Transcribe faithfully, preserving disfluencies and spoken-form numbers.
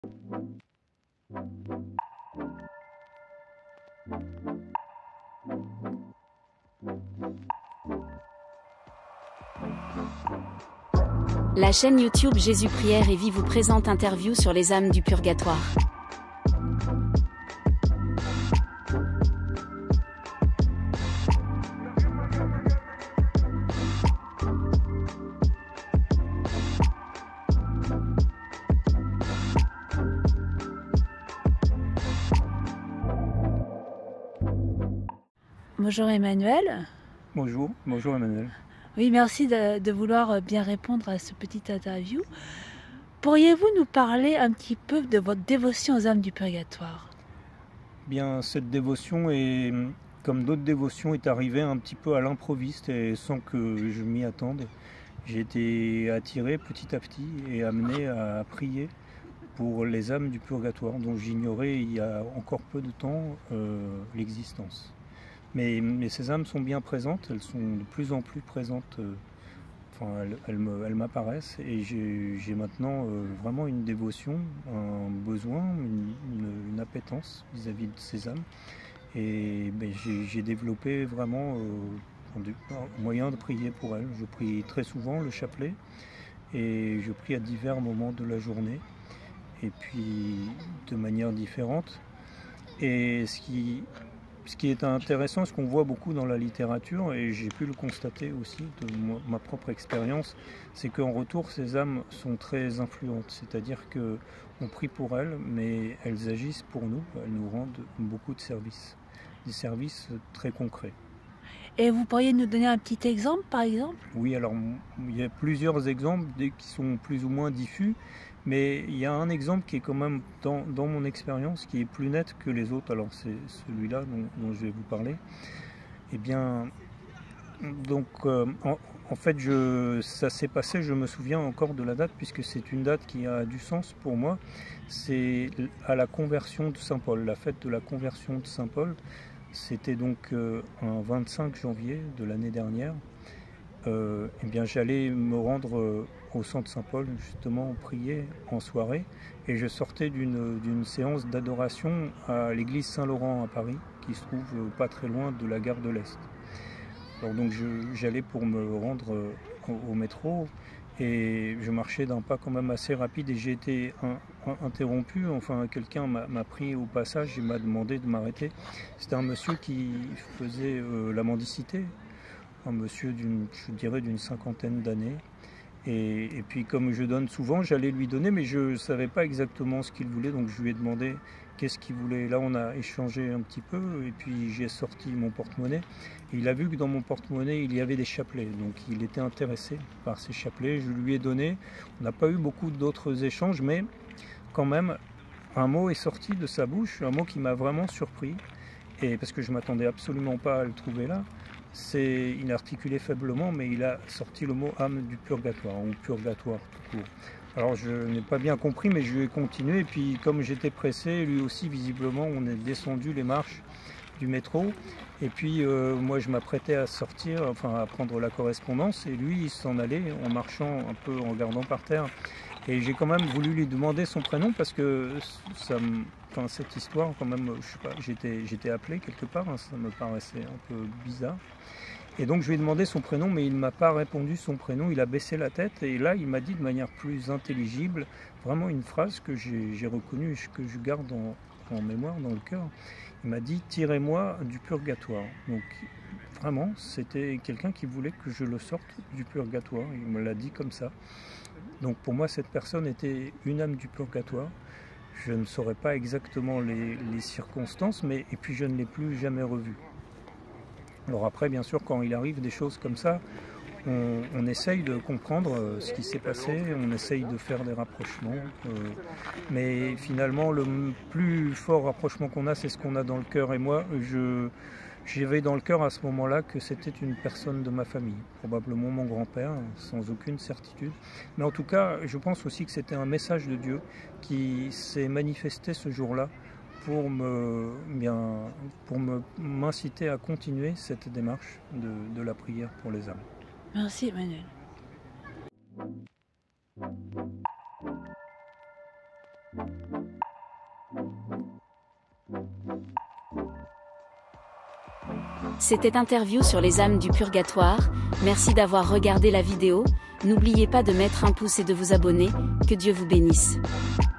La chaîne YouTube Jésus Prière et Vie vous présente interview sur les âmes du purgatoire. Bonjour Emmanuel. Bonjour, bonjour Emmanuel. Oui, merci de, de vouloir bien répondre à ce petit interview. Pourriez-vous nous parler un petit peu de votre dévotion aux âmes du purgatoire? Bien, cette dévotion, est, comme d'autres dévotions, est arrivée un petit peu à l'improviste et sans que je m'y attende. J'ai été attiré petit à petit et amené à prier pour les âmes du purgatoire dont j'ignorais il y a encore peu de temps euh, l'existence. Mais, mais ces âmes sont bien présentes, elles sont de plus en plus présentes, euh, enfin elles, elles, me, elles m'apparaissent et j'ai maintenant euh, vraiment une dévotion, un besoin, une, une, une appétence vis-à-vis de ces âmes. Et ben, j'ai développé vraiment euh, un moyen de prier pour elles. Je prie très souvent le chapelet et je prie à divers moments de la journée et puis de manière différente. Et ce qui Ce qui est intéressant, ce qu'on voit beaucoup dans la littérature, et j'ai pu le constater aussi de ma propre expérience, c'est qu'en retour, ces âmes sont très influentes. C'est-à-dire qu'on prie pour elles, mais elles agissent pour nous, elles nous rendent beaucoup de services, des services très concrets. Et vous pourriez nous donner un petit exemple, par exemple? Oui, alors il y a plusieurs exemples qui sont plus ou moins diffus, mais il y a un exemple qui est quand même dans, dans mon expérience, qui est plus net que les autres, alors c'est celui-là dont, dont je vais vous parler. Eh bien, donc euh, en, en fait, je, ça s'est passé, je me souviens encore de la date, puisque c'est une date qui a du sens pour moi, c'est à la conversion de Saint Paul, la fête de la conversion de Saint Paul. C'était donc euh, un vingt-cinq janvier de l'année dernière. Euh, eh bien, j'allais me rendre euh, au centre Saint-Paul, justement, prier en soirée. Et je sortais d'une séance d'adoration à l'église Saint-Laurent à Paris, qui se trouve euh, pas très loin de la gare de l'Est. Alors, donc j'allais pour me rendre euh, au, au métro. Et je marchais d'un pas quand même assez rapide et j'ai été un, un, interrompu. Enfin, quelqu'un m'a pris au passage et m'a demandé de m'arrêter. C'était un monsieur qui faisait euh, la mendicité, un monsieur d'une, je dirais, d'une cinquantaine d'années. Et, et puis comme je donne souvent, j'allais lui donner, mais je ne savais pas exactement ce qu'il voulait, donc je lui ai demandé qu'est-ce qu'il voulait. Là, on a échangé un petit peu, et puis j'ai sorti mon porte-monnaie. Et il a vu que dans mon porte-monnaie, il y avait des chapelets, donc il était intéressé par ces chapelets. Je lui ai donné. On n'a pas eu beaucoup d'autres échanges, mais quand même, un mot est sorti de sa bouche, un mot qui m'a vraiment surpris, et parce que je ne m'attendais absolument pas à le trouver là. C'est, il articulait faiblement, mais il a sorti le mot âme du purgatoire, ou purgatoire tout court. Alors je n'ai pas bien compris, mais je lui ai continué, et puis comme j'étais pressé, lui aussi visiblement, on est descendu les marches du métro, et puis euh, moi je m'apprêtais à sortir, enfin à prendre la correspondance, et lui il s'en allait en marchant un peu, en regardant par terre. Et j'ai quand même voulu lui demander son prénom, parce que ça me... Enfin, cette histoire, quand même, je sais pas, j'étais j'étais appelé quelque part, hein, ça me paraissait un peu bizarre. Et donc je lui ai demandé son prénom, mais il ne m'a pas répondu son prénom, il a baissé la tête, et là il m'a dit de manière plus intelligible, vraiment une phrase que j'ai reconnue, que je garde en, en mémoire, dans le cœur. Il m'a dit « Tirez-moi du purgatoire ». Donc vraiment, c'était quelqu'un qui voulait que je le sorte du purgatoire, il me l'a dit comme ça. Donc pour moi, cette personne était une âme du purgatoire. Je ne saurais pas exactement les, les circonstances, mais et puis je ne l'ai plus jamais revu. Alors après, bien sûr, quand il arrive des choses comme ça, on, on essaye de comprendre ce qui s'est passé, on essaye de faire des rapprochements. Euh, mais finalement, le plus fort rapprochement qu'on a, c'est ce qu'on a dans le cœur. Et moi, je... J'avais dans le cœur à ce moment-là que c'était une personne de ma famille, probablement mon grand-père, sans aucune certitude. Mais en tout cas, je pense aussi que c'était un message de Dieu qui s'est manifesté ce jour-là pour me, bien, pour me, m'inciter à continuer cette démarche de, de la prière pour les âmes. Merci Emmanuel. Thank you. C'était Interview sur les âmes du purgatoire. Merci d'avoir regardé la vidéo. N'oubliez pas de mettre un pouce et de vous abonner. Que Dieu vous bénisse.